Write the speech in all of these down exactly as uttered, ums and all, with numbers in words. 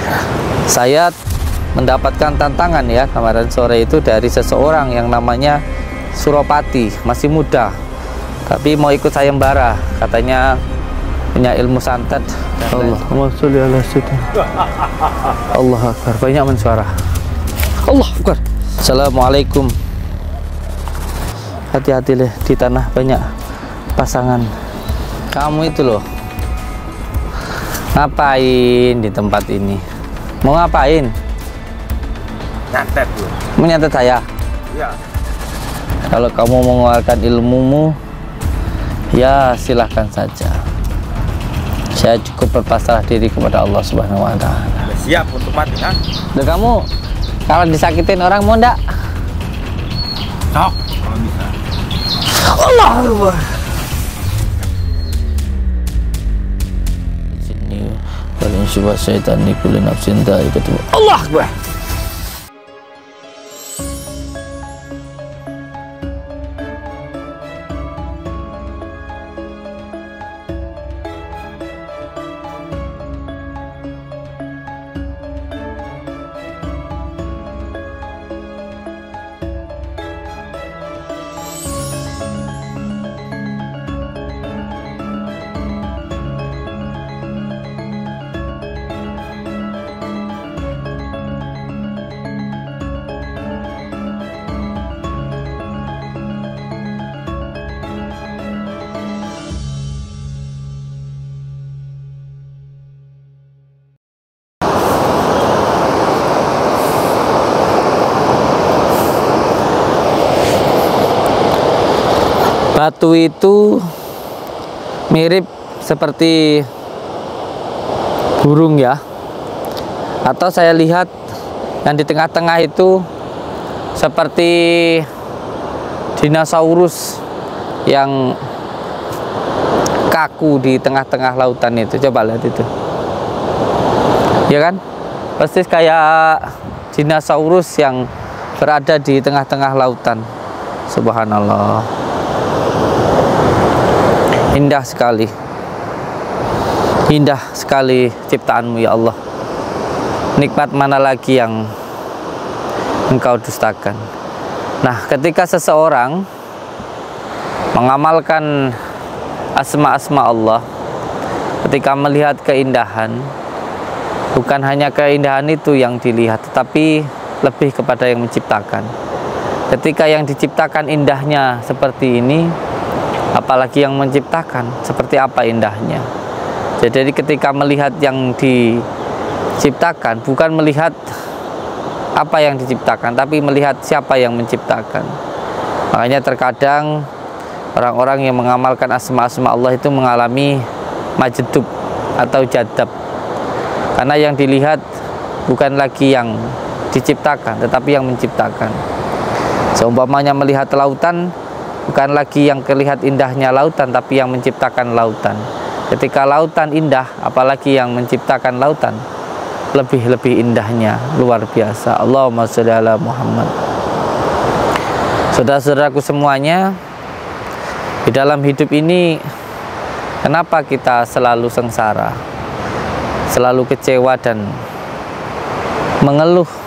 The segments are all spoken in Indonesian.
Saya mendapatkan tantangan ya kemarin sore itu dari seseorang yang namanya Suropati, masih muda, tapi mau ikut sayembara, katanya punya ilmu santet. Allahumma sholli ala sayyidina. Allah akbar, banyak mensuara. Allah akbar. Assalamualaikum. Hati-hati deh, di tanah banyak pasangan. Kamu itu loh, ngapain di tempat ini? Mau ngapain? Nyantet lu. Mau nyantet saya? Iya. Kalau kamu mengeluarkan ilmumu, ya silahkan saja. Saya cukup berpasrah diri kepada Allah Subhanahu wa Ta'ala. Siap untuk mati, ha? Dan kamu kalau disakitin orang mau ndak? Sok, kalau bisa. Allah Akbar. Sini paling syubhat syaitan ni kulli nafsin dha'iqatul maut. Allah Akbar. Batu itu mirip seperti burung ya, atau saya lihat yang di tengah-tengah itu seperti dinosaurus yang kaku di tengah-tengah lautan itu. Coba lihat itu, ya kan, persis kayak dinosaurus yang berada di tengah-tengah lautan. Subhanallah, indah sekali, indah sekali ciptaanmu ya Allah. Nikmat mana lagi yang engkau dustakan? Nah, ketika seseorang mengamalkan asma-asma Allah, ketika melihat keindahan, bukan hanya keindahan itu yang dilihat, tetapi lebih kepada yang menciptakan. Ketika yang diciptakan indahnya seperti ini, apalagi yang menciptakan seperti apa indahnya. Jadi ketika melihat yang diciptakan, bukan melihat apa yang diciptakan, tapi melihat siapa yang menciptakan. Makanya terkadang orang-orang yang mengamalkan asma-asma Allah itu mengalami majdub atau jadab, karena yang dilihat bukan lagi yang diciptakan, tetapi yang menciptakan. Seumpamanya melihat lautan, bukan lagi yang terlihat indahnya lautan, tapi yang menciptakan lautan. Ketika lautan indah, apalagi yang menciptakan lautan, lebih-lebih indahnya, luar biasa. Allahumma sholli ala Muhammad. Saudara-saudaraku semuanya, di dalam hidup ini, kenapa kita selalu sengsara, selalu kecewa dan mengeluh?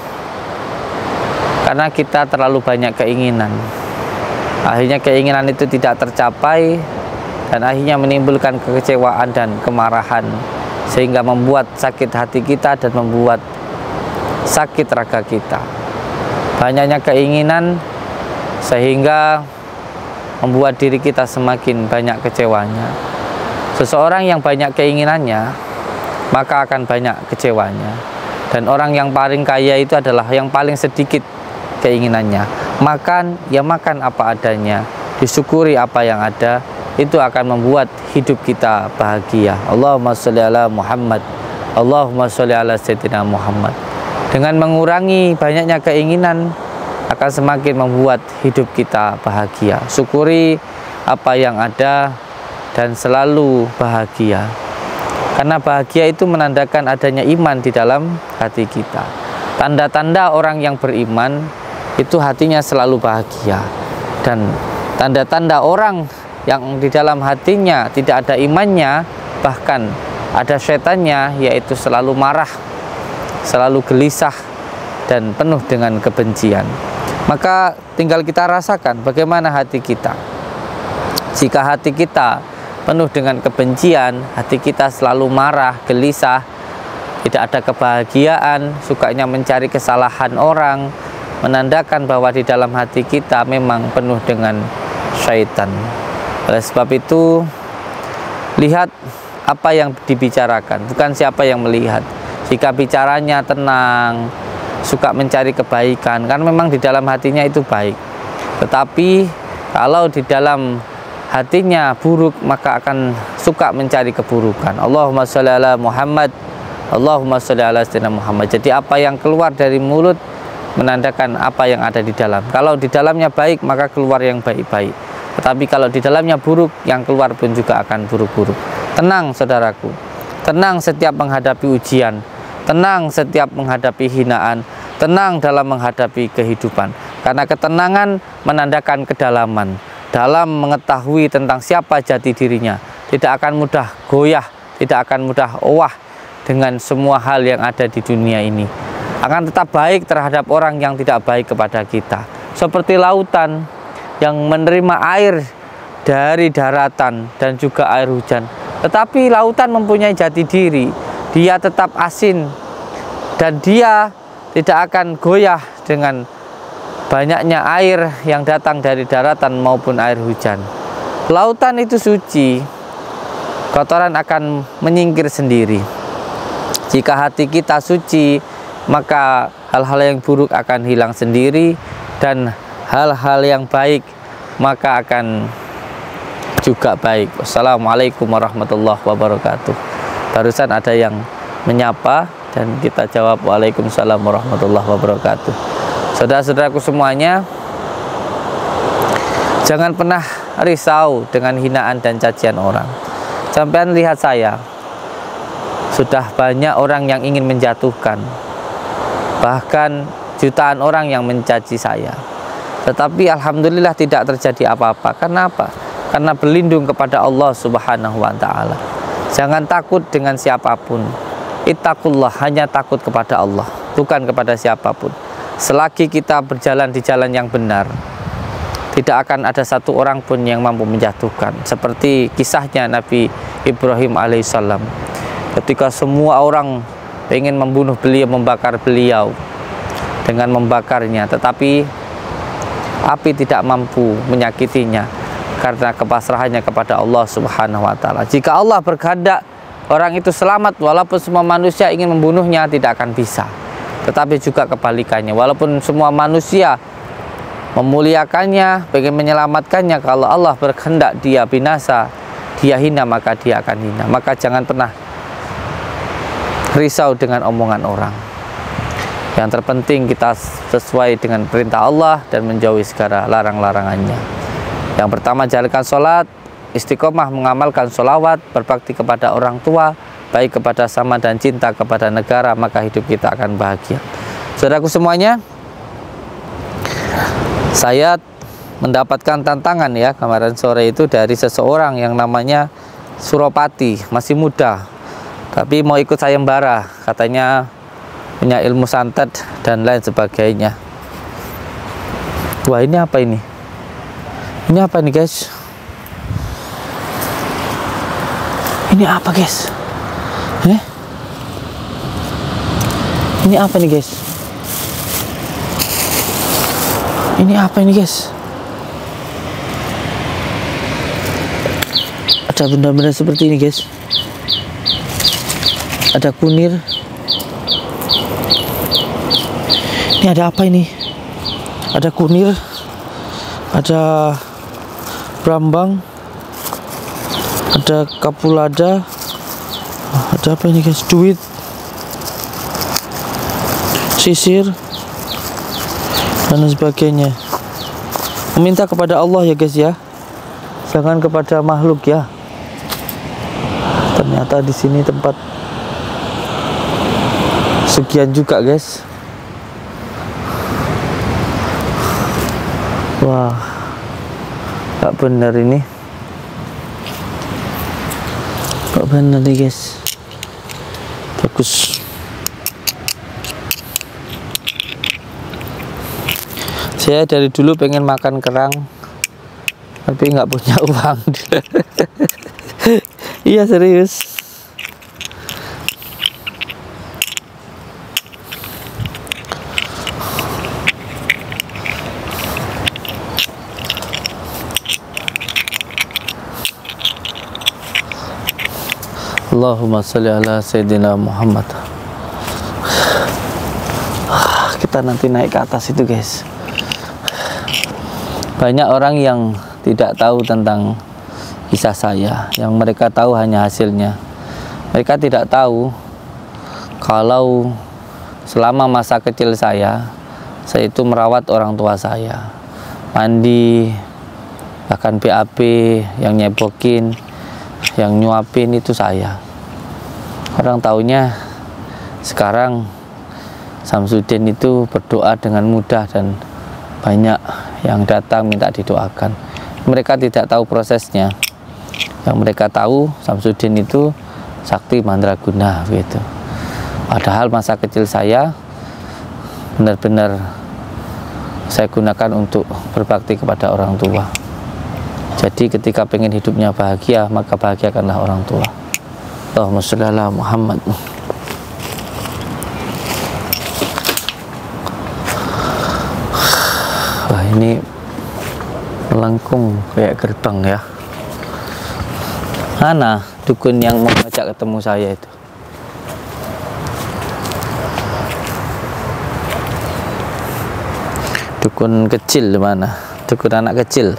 Karena kita terlalu banyak keinginan. Akhirnya keinginan itu tidak tercapai, dan akhirnya menimbulkan kekecewaan dan kemarahan, sehingga membuat sakit hati kita dan membuat sakit raga kita. Banyaknya keinginan sehingga membuat diri kita semakin banyak kecewanya. Seseorang yang banyak keinginannya, maka akan banyak kecewanya. Dan orang yang paling kaya itu adalah yang paling sedikit keinginannya. Makan, ya makan apa adanya, disyukuri apa yang ada, itu akan membuat hidup kita bahagia. Allahumma sholli ala Muhammad. Allahumma sholli ala sayyidina Muhammad. Dengan mengurangi banyaknya keinginan, akan semakin membuat hidup kita bahagia. Syukuri apa yang ada dan selalu bahagia. Karena bahagia itu menandakan adanya iman di dalam hati kita. Tanda-tanda orang yang beriman itu hatinya selalu bahagia, dan tanda-tanda orang yang di dalam hatinya tidak ada imannya, bahkan ada setannya, yaitu selalu marah, selalu gelisah dan penuh dengan kebencian. Maka tinggal kita rasakan bagaimana hati kita. Jika hati kita penuh dengan kebencian, hati kita selalu marah, gelisah, tidak ada kebahagiaan, sukanya mencari kesalahan orang, menandakan bahwa di dalam hati kita memang penuh dengan syaitan. Oleh sebab itu, lihat apa yang dibicarakan, bukan siapa yang melihat. Jika bicaranya tenang, suka mencari kebaikan, kan memang di dalam hatinya itu baik. Tetapi kalau di dalam hatinya buruk, maka akan suka mencari keburukan. Allahumma sholli ala Muhammad, Allahumma sholli ala sayyidina Muhammad. Jadi apa yang keluar dari mulut menandakan apa yang ada di dalam. Kalau di dalamnya baik, maka keluar yang baik-baik. Tetapi kalau di dalamnya buruk, yang keluar pun juga akan buruk-buruk. Tenang saudaraku, tenang setiap menghadapi ujian, tenang setiap menghadapi hinaan, tenang dalam menghadapi kehidupan. Karena ketenangan menandakan kedalaman dalam mengetahui tentang siapa jati dirinya. Tidak akan mudah goyah, tidak akan mudah owah dengan semua hal yang ada di dunia ini. Akan tetap baik terhadap orang yang tidak baik kepada kita. Seperti lautan yang menerima air dari daratan dan juga air hujan. Tetapi lautan mempunyai jati diri. Dia tetap asin dan dia tidak akan goyah dengan banyaknya air yang datang dari daratan maupun air hujan. Lautan itu suci, kotoran akan menyingkir sendiri. Jika hati kita suci, maka hal-hal yang buruk akan hilang sendiri, dan hal-hal yang baik maka akan juga baik. Wassalamualaikum warahmatullahi wabarakatuh. Barusan ada yang menyapa dan kita jawab waalaikumsalam warahmatullahi wabarakatuh. Saudara-saudaraku semuanya, jangan pernah risau dengan hinaan dan cacian orang. Sampean lihat saya, sudah banyak orang yang ingin menjatuhkan, bahkan jutaan orang yang mencaci saya. Tetapi alhamdulillah tidak terjadi apa-apa. Karena apa? Karena berlindung kepada Allah Subhanahu wa taala. Jangan takut dengan siapapun. Ittaqullah, hanya takut kepada Allah, bukan kepada siapapun. Selagi kita berjalan di jalan yang benar, tidak akan ada satu orang pun yang mampu menjatuhkan. Seperti kisahnya Nabi Ibrahim alaihissalam. Ketika semua orang ingin membunuh beliau, membakar beliau dengan membakarnya, tetapi api tidak mampu menyakitinya karena kepasrahannya kepada Allah Subhanahu wa taala. Jika Allah berkehendak orang itu selamat, walaupun semua manusia ingin membunuhnya, tidak akan bisa. Tetapi juga kebalikannya, walaupun semua manusia memuliakannya, pengen menyelamatkannya, kalau Allah berkehendak dia binasa, dia hina, maka dia akan hina. Maka jangan pernah risau dengan omongan orang. Yang terpenting kita sesuai dengan perintah Allah dan menjauhi segala larang-larangannya. Yang pertama, jalankan sholat, istiqomah mengamalkan sholawat, berbakti kepada orang tua, baik kepada sama dan cinta kepada negara, maka hidup kita akan bahagia. Saudaraku semuanya, saya mendapatkan tantangan ya kemarin sore itu dari seseorang yang namanya Suropati, masih muda, tapi mau ikut sayembara, katanya punya ilmu santet dan lain sebagainya. Wah, ini apa ini? Ini apa nih guys? Ini apa guys? Eh? Ini apa nih guys? Ini apa ini guys? Ada benda-benda seperti ini guys. Ada kunir. Ini ada apa ini? Ada kunir, ada brambang, ada kapulada, ada apa ini guys? Duit, sisir, dan sebagainya. Meminta kepada Allah ya guys ya, jangan kepada makhluk ya. Ternyata di sini tempat sekian juga guys. Wah, gak benar ini. Gak benar nih guys. Bagus. Saya dari dulu pengen makan kerang, tapi nggak punya uang. Iya serius. Allahumma sholli ala Sayyidina Muhammad. Kita nanti naik ke atas itu guys. Banyak orang yang tidak tahu tentang kisah saya. Yang mereka tahu hanya hasilnya. Mereka tidak tahu kalau selama masa kecil saya, saya itu merawat orang tua saya, mandi, bahkan B A B, yang nyebokin, yang nyuapin itu saya. Orang taunya sekarang Samsudin itu berdoa dengan mudah dan banyak yang datang minta didoakan. Mereka tidak tahu prosesnya. Yang mereka tahu Samsudin itu sakti mandraguna gitu. Padahal masa kecil saya benar-benar saya gunakan untuk berbakti kepada orang tua. Jadi ketika pengen hidupnya bahagia, maka bahagiakanlah orang tua. Allahumma sholli ala Muhammad. Wah, ini melengkung kayak gerbang ya. Mana dukun yang mau ngajak ketemu saya itu? Dukun kecil mana? Dukun anak kecil.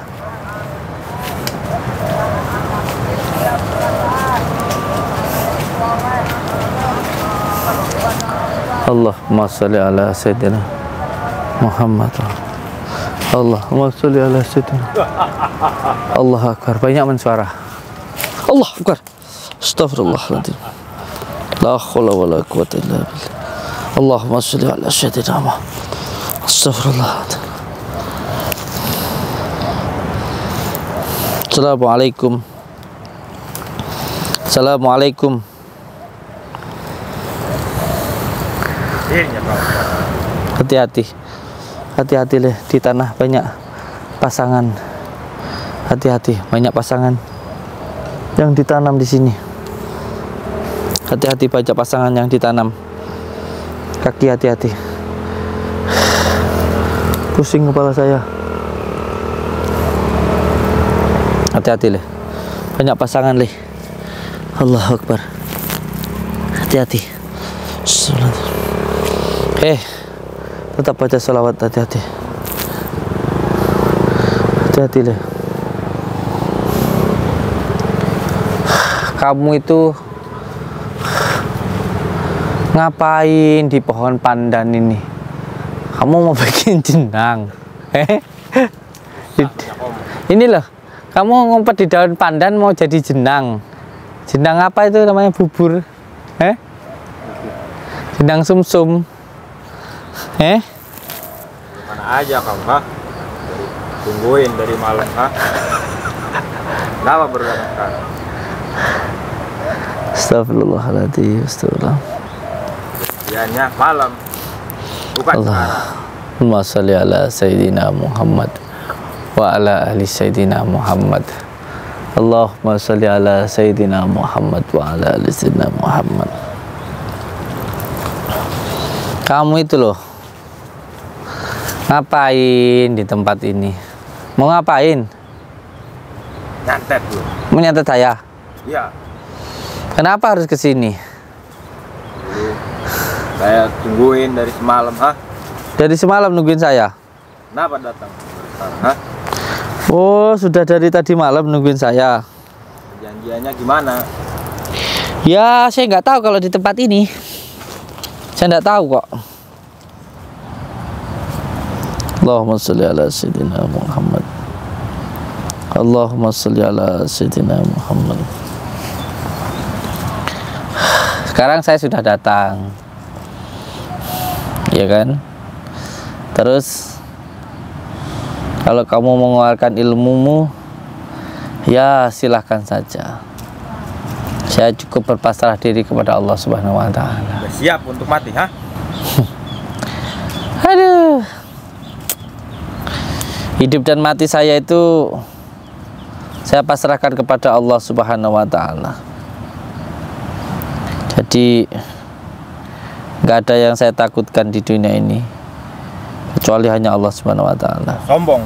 Allahumma sholli ala Sayyidina Muhammad. Allahumma sholli ala Sayyidina. Allah akbar. Banyak mensuara. Allah akbar. Astagfirullahaladzim. La haula wala quwwata illa billah. Allahumma sholli ala Sayyidina Muhammad. Astagfirullahaladzim. Assalamualaikum. Assalamualaikum. Hati-hati, hati-hati leh, di tanah banyak pasangan. Hati-hati, banyak pasangan yang ditanam di sini. Hati-hati, banyak pasangan yang ditanam. Kaki hati-hati. Pusing kepala saya. Hati-hati leh, banyak pasangan leh. Allahu Akbar. Hati-hati. Eh, tetap baca salawat, hati-hati. Hati-hati deh. Kamu itu ngapain di pohon pandan ini? Kamu mau bikin jenang? Eh? Ini loh, kamu ngumpet di daun pandan mau jadi jenang. Jenang apa itu namanya? Bubur. Eh? Jenang sumsum. Eh? Mana aja kamu, ha? Tungguin dari malam, ha? Kenapa berdatangan? Astagfirullahaladzim, astagfirullah. Kejadiannya malam, bukan sekarang. Allahumma sholli ala Sayyidina Muhammad wa ala ahli Sayyidina Muhammad. Allahumma sholli ala Sayyidina Muhammad wa ala ahli Sayyidina Muhammad. Kamu itu loh, ngapain di tempat ini? Mau ngapain? Nyantet loh. Mau nyantet saya? Iya. Kenapa harus ke sini? Saya tungguin dari semalam, ha? Dari semalam nungguin saya? Kenapa datang? Ha? Oh, sudah dari tadi malam nungguin saya. Perjanjiannya gimana? Ya, saya nggak tahu kalau di tempat ini. Saya nggak tahu kok. Allahumma sholli ala Sayyidina Muhammad. Allahumma sholli ala Sayyidina Muhammad. Sekarang saya sudah datang, ya kan? Terus kalau kamu mengeluarkan ilmumu, ya silahkan saja. Saya cukup berpasrah diri kepada Allah Subhanahu wa Ta'ala. Sudah siap untuk mati, ha? Aduh, Hidup dan mati saya itu saya pasrahkan kepada Allah Subhanahu wa taala. Jadi nggak ada yang saya takutkan di dunia ini kecuali hanya Allah Subhanahu wa taala. Sombong.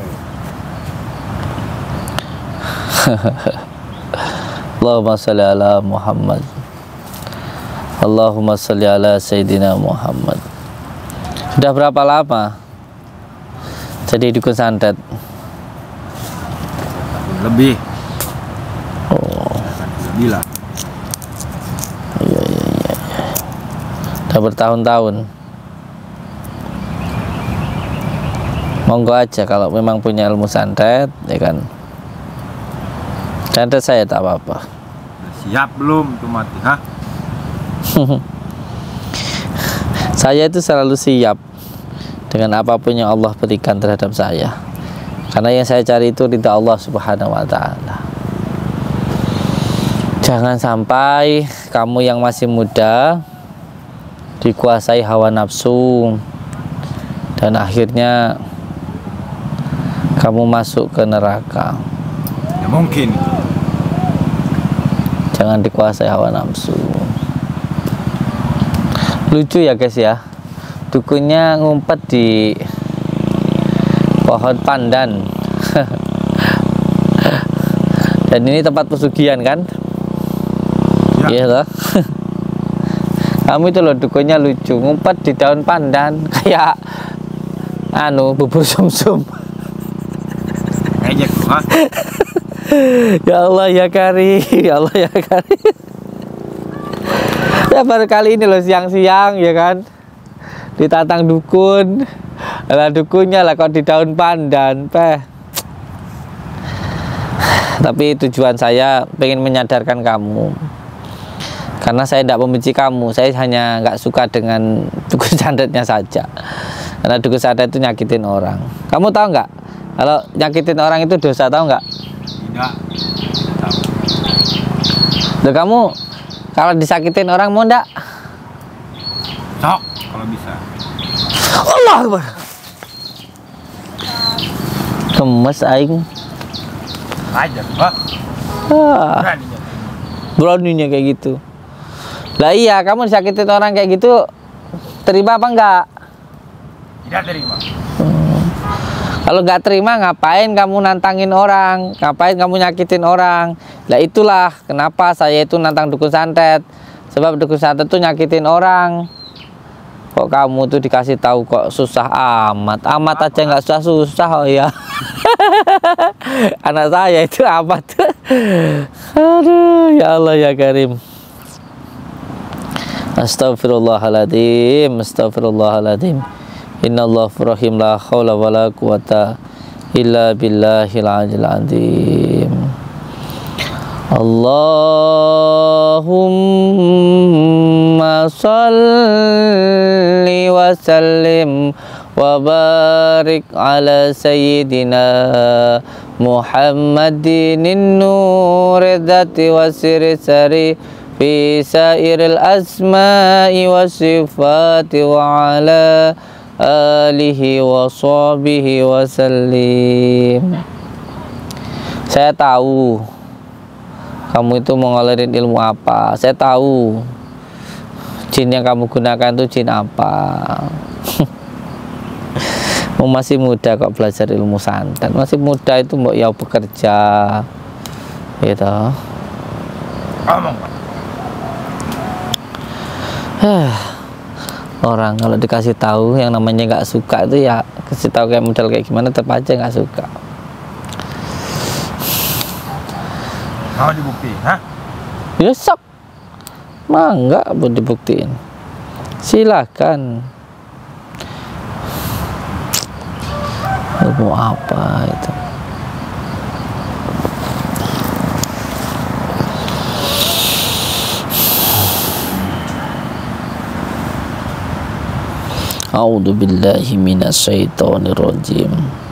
Allahumma sholli ala Muhammad. Allahumma sholli ala Sayyidina Muhammad. Sudah berapa lama jadi dukun santet? Lebih. Oh, Lebih lah. iya iya iya. Udah bertahun-tahun. Monggo aja kalau memang punya ilmu santet, ya kan. Santet saya tak apa-apa. Siap belum tuh mati, hah? Saya itu selalu siap dengan apapun yang Allah berikan terhadap saya, karena yang saya cari itu ridha Allah Subhanahu wa taala. Jangan sampai kamu yang masih muda dikuasai hawa nafsu dan akhirnya kamu masuk ke neraka. Ya mungkin. Jangan dikuasai hawa nafsu. Lucu ya guys ya, dukunnya ngumpet di pohon pandan. Dan ini tempat pesugihan kan? Iya Ya. toh. Kamu itu loh dukunnya lucu, ngumpet di daun pandan kayak anu bubur sumsum. Ejek tuh, hah? Ya Allah ya Karim, ya Allah ya Karim. Ya baru kali ini loh siang-siang ya kan, ditatang dukun, lah dukunnya lah kok di daun pandan, peh. Tapi tujuan saya pengen menyadarkan kamu, karena saya tidak membenci kamu, saya hanya nggak suka dengan dukun santetnya saja. Karena dukun santet itu nyakitin orang. Kamu tahu nggak? Kalau nyakitin orang itu dosa, tahu nggak? Tidak. Tahu. Loh, kamu kalau disakitin orang mau ndak? Sok kalau bisa. Allah Akbar. Gemes aing. Aja, hah? Ah, Beraninya. beraninya kayak gitu. Lah iya, kamu disakitin orang kayak gitu terima apa enggak? Tidak terima. Kalau nggak terima, ngapain kamu nantangin orang? Ngapain kamu nyakitin orang? Lah itulah kenapa saya itu nantang dukun santet. Sebab dukun santet tuh nyakitin orang. Kok kamu tuh dikasih tahu kok susah amat? Amat aja nggak susah-susah, oh ya. Anak saya itu amat. Aduh, ya Allah ya Karim. Astagfirullahaladzim, astagfirullahaladzim. Innallahu rahim, la haula wala quwata illa billahil azizil azim. Allahumma salli wa sallim wa barik ala sayyidina Muhammadin nuri dzati wa sirri sari fi sairil asma'i wa sifati wa ala alihi wa sahbihi wa sallim. Saya tahu kamu itu mau ngalirin ilmu apa. Saya tahu jin yang kamu gunakan itu jin apa. Masih muda kok belajar ilmu santet. Masih muda itu mau ya bekerja gitu. Ngomong. Orang kalau dikasih tahu yang namanya nggak suka itu ya kasih tahu kayak model kayak gimana tetap aja nggak suka. Mau dibukti, hah? Ya sok, mangga buat dibuktiin. Silakan. Mau apa itu? A'udzu billahi minasyaitonir rajim.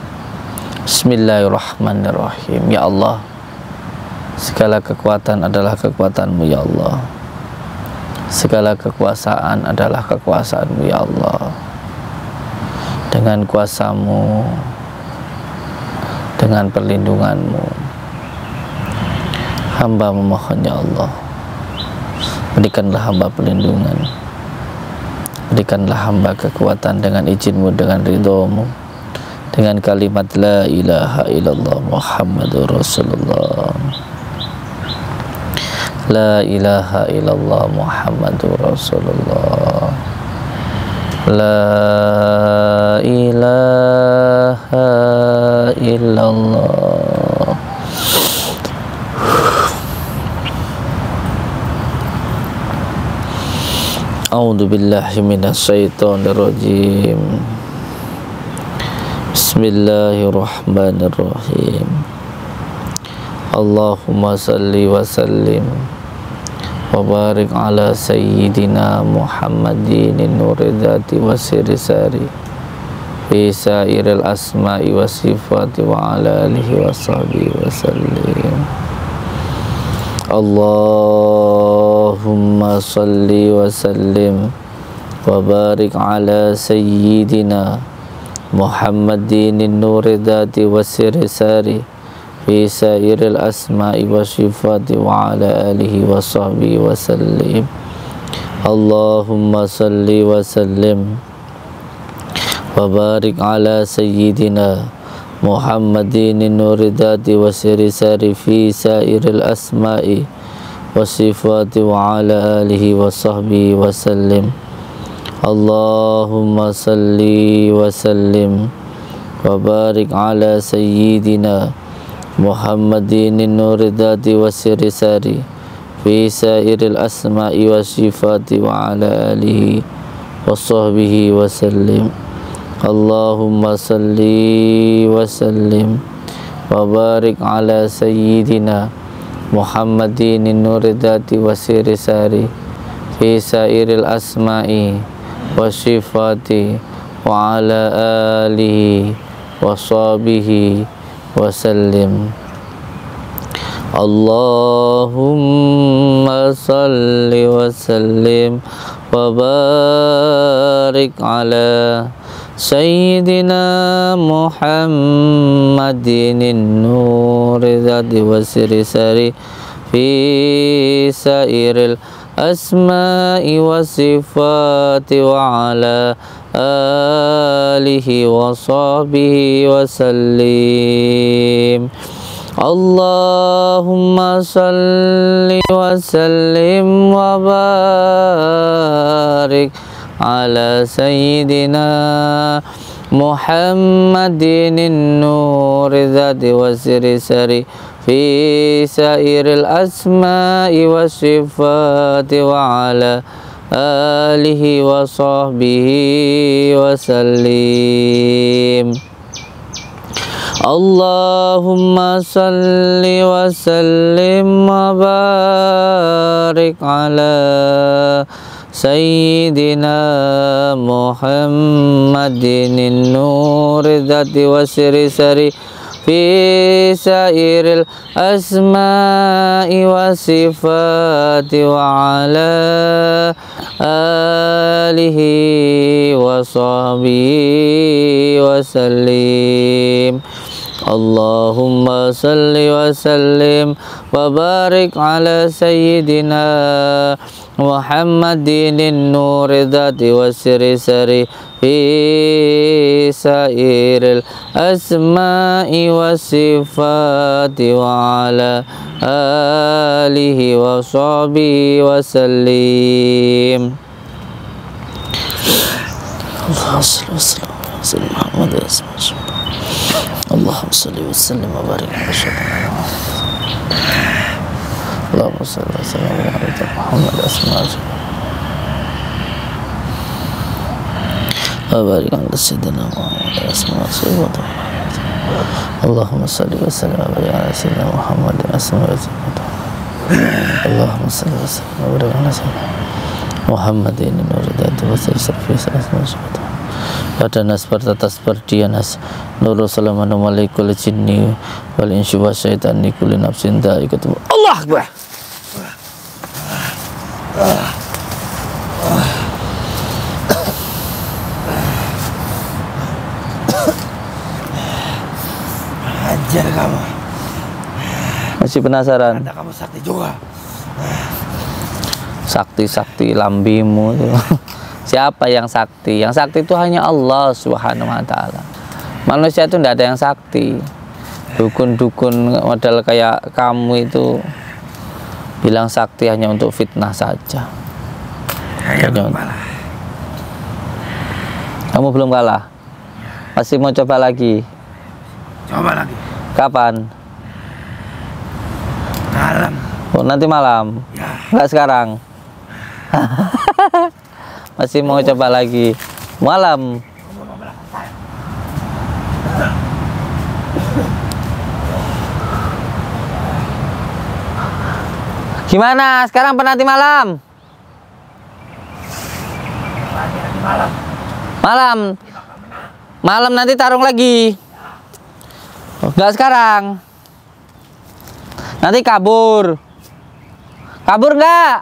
Bismillahirrahmanirrahim. Ya Allah, segala kekuatan adalah kekuatan-Mu ya Allah. Segala kekuasaan adalah kekuasaan-Mu ya Allah. Dengan kuasa-Mu dengan perlindungan-Mu. Hamba memohon ya Allah, berikanlah hamba perlindungan, berikanlah hamba kekuatan dengan izin-Mu, dengan ridho-Mu, dengan kalimat la ilaha illallah Muhammadur Rasulullah. La ilaha illallah Muhammadur Rasulullah. La ilaha illallah. A'udzu billahi minasyaitonir rajim. Bismillahirrahmanirrahim. Allahumma salli wa sallim wa barik ala sayyidina Muhammadin nuridati wa sirisari fi sairil asma'i wa sifati wa ala alihi wa sahbihi wa sallim. Allahumma salli wa sallim wa barik ala sayyidina Muhammadin nuridati wa sirisari fi sairil asma'i wa sifati wa ala alihi wa sahbihi wa sallim. Allahumma salli wa sallim wa barik ala sayyidina Muhammadin nuridati wa sirisari fi sairil asma'i wa sifati wa ala alihi wa sahbihi wa sallim. Allahumma salli wa sallim wa barik ala sayyidina Muhammadin nuridati wa sirisari fi sairil asma'i wa sifati wa ala alihi wa sahbihi wa sallim. Allahumma salli wa sallim wa barik ala sayyidina Muhammadin nuridati wa sirisari fi sairil asma'i wa sifati wa ala alihi wa sahbihi wa sallim. Allahumma salli wa sallim wa barik ala sayyidina Muhammadin nuridati wa sirisari fi sairil asma'i wa sifati wa ala alihi wa sahbihi wa sallim. Allahumma salli wa sallim wa barik ala sayyidina Muhammadin nuridati wa sirisari fi sairil asma'i wa sifati wa ala alihi wa sahbihi wa sallim. Allahumma salli wa sallim wa barik ala sayyidina Muhammadin nuridati wa sirisari fi sairil asma'i wa sifati wa ala alihi wa sahbihi wa sallim. Allahumma salli wa sallim wa barik ala sayyidina Muhammadin nuridati wa sirisari fi sairil asma'i wa sifati wa ala alihi wa sahbihi wa sallim. Allahumma salli wa sallim Allahumma salli wa sallim wa barik ala sayyidina Allahumma salli wa sallim wa barik ala Muhammad asma'a wa barik ala sayyidina Muhammad asma'a Allahumma salli wa sallim wa barik ala sayyidina Muhammad asma'a Allahumma salli wa sallim wa barik ala sayyidina Muhammadin nuridati wa sirisari asma'a pada nasbar tatas perdianas nurul salamanu malaikul jinni wal insyu wa syaitani kulli nafsin dha'iqatul maut. Allah Akbar. Haji Ajar kamu. Masih penasaran? Ada kamu sakti juga. Sakti-sakti lambimu itu. Siapa yang sakti? Yang sakti itu hanya Allah Subhanahu wa taala. Manusia itu tidak ada yang sakti. Dukun-dukun model kayak kamu itu bilang sakti hanya untuk fitnah saja. Saya belum kalah. Kamu belum kalah? Masih mau coba lagi? Coba lagi. Kapan? Malam. Oh, nanti malam? Ya. Enggak sekarang? Masih mau coba lagi? Malam? Gimana? Sekarang penanti malam? Malam. Malam? Malam nanti tarung lagi? Enggak sekarang? Nanti kabur? Kabur enggak?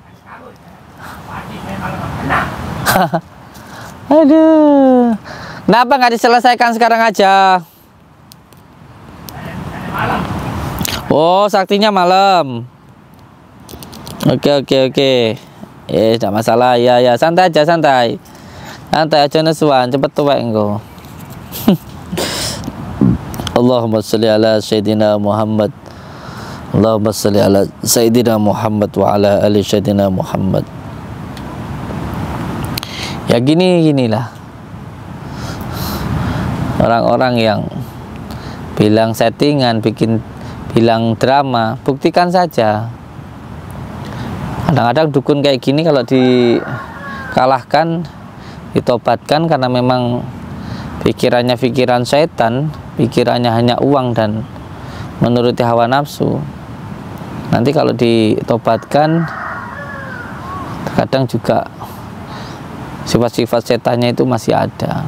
Aduh, kenapa nggak diselesaikan sekarang aja? Oh, saktinya malam. Oke oke oke. Eh, tidak masalah. Ya ya, santai aja, santai. Santai aja nesuan, cepet tuwek engko. Allahumma sholli ala sayyidina Muhammad. Allahumma sholli ala sayyidina Muhammad wa ala ali sayyidina Muhammad. Ya gini ginilah orang-orang yang bilang settingan, bikin bilang drama, buktikan saja. Kadang-kadang dukun kayak gini kalau dikalahkan, ditobatkan karena memang pikirannya pikiran setan, pikirannya hanya uang dan menuruti hawa nafsu. Nanti kalau ditobatkan, kadang juga sifat-sifat setannya itu masih ada.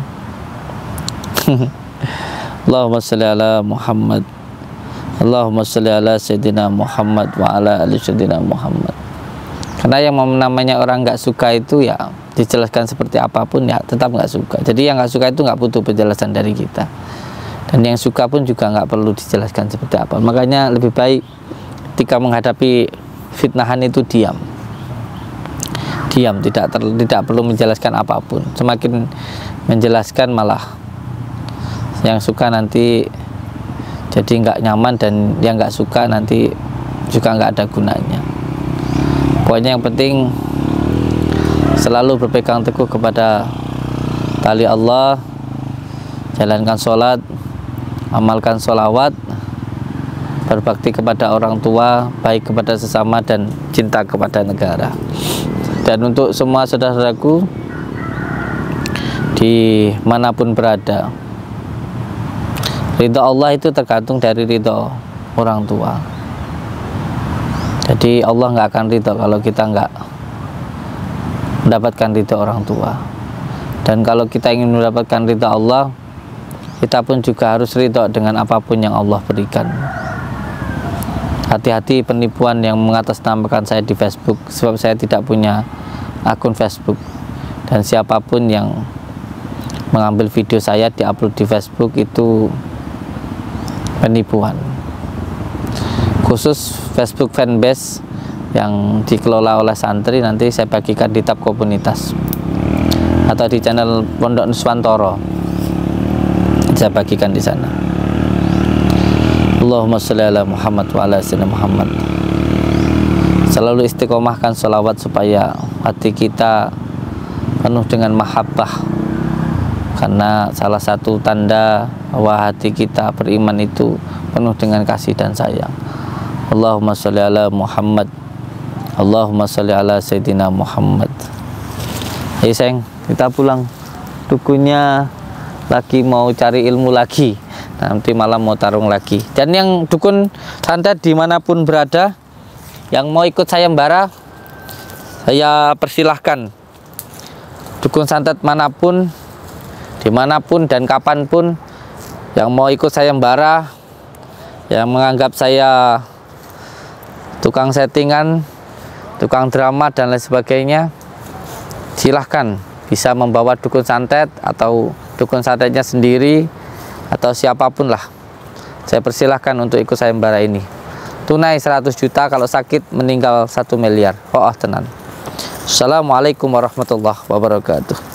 Allahumma sholli ala Muhammad. Allahumma sholli ala sayyidina Muhammad wa ala ali sayyidina Muhammad. Karena yang namanya orang nggak suka itu ya dijelaskan seperti apapun ya tetap nggak suka. Jadi yang nggak suka itu nggak butuh penjelasan dari kita. Dan yang suka pun juga nggak perlu dijelaskan seperti apa. Makanya lebih baik ketika menghadapi fitnahan itu diam. Diam, tidak ter, tidak perlu menjelaskan apapun. Semakin menjelaskan malah yang suka nanti jadi nggak nyaman, dan yang nggak suka nanti juga nggak ada gunanya. Pokoknya yang penting selalu berpegang teguh kepada tali Allah, jalankan sholat, amalkan sholawat, berbakti kepada orang tua, baik kepada sesama, dan cinta kepada negara. Dan untuk semua saudara-saudaraku dimanapun berada, ridho Allah itu tergantung dari ridho orang tua. Jadi Allah nggak akan ridho kalau kita nggak mendapatkan ridho orang tua. Dan kalau kita ingin mendapatkan ridho Allah, kita pun juga harus ridho dengan apapun yang Allah berikan. Hati-hati penipuan yang mengatasnamakan saya di Facebook, sebab saya tidak punya akun Facebook. Dan siapapun yang mengambil video saya diupload di Facebook itu penipuan. Khusus Facebook fanbase yang dikelola oleh santri, nanti saya bagikan di tab komunitas atau di channel Pondok Nuswantoro, saya bagikan di sana. Allahumma sholli ala Muhammad wa ala sayyidina Muhammad. Selalu istiqomahkan sholawat supaya hati kita penuh dengan mahabbah, karena salah satu tanda bahwa hati kita beriman itu penuh dengan kasih dan sayang. Allahumma sholli ala Muhammad. Allahumma sholli ala sayyidina Muhammad. Ayo sayang, kita pulang. Dukunnya lagi mau cari ilmu lagi, nanti malam mau tarung lagi. Dan yang dukun santet dimanapun berada, yang mau ikut sayembara, saya persilahkan. Dukun santet manapun, dimanapun dan kapanpun, yang mau ikut sayembara, yang menganggap saya tukang settingan, tukang drama dan lain sebagainya, silahkan bisa membawa dukun santet atau dukun santetnya sendiri atau siapapun lah. Saya persilahkan untuk ikut sayembara ini. Tunai seratus juta, kalau sakit meninggal satu miliar. Oh, oh tenan. Assalamualaikum warahmatullahi wabarakatuh.